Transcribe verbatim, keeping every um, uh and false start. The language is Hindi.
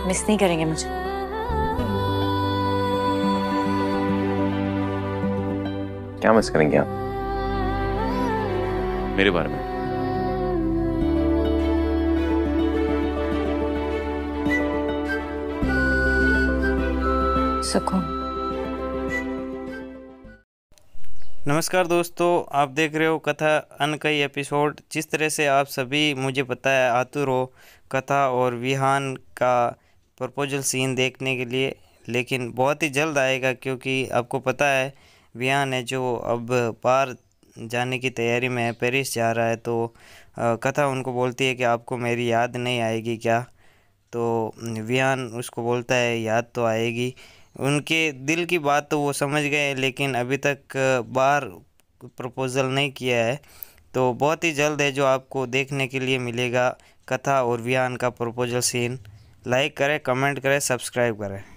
मिस नहीं करेंगे मुझे? क्या मिस करेंगे आप मेरे बारे में? सुकून। नमस्कार दोस्तों, आप देख रहे हो कथा अनकई एपिसोड। जिस तरह से आप सभी, मुझे पता है, आतुर हो कथा और विहान का प्रपोजल सीन देखने के लिए, लेकिन बहुत ही जल्द आएगा क्योंकि आपको पता है विहान है जो अब बाहर जाने की तैयारी में है, पेरिस जा रहा है। तो अ, कथा उनको बोलती है कि आपको मेरी याद नहीं आएगी क्या? तो विहान उसको बोलता है याद तो आएगी। उनके दिल की बात तो वो समझ गए, लेकिन अभी तक बाहर प्रपोज़ल नहीं किया है। तो बहुत ही जल्द है जो आपको देखने के लिए मिलेगा कथा और विहान का प्रपोजल सीन। लाइक करें, कमेंट करें, सब्सक्राइब करें।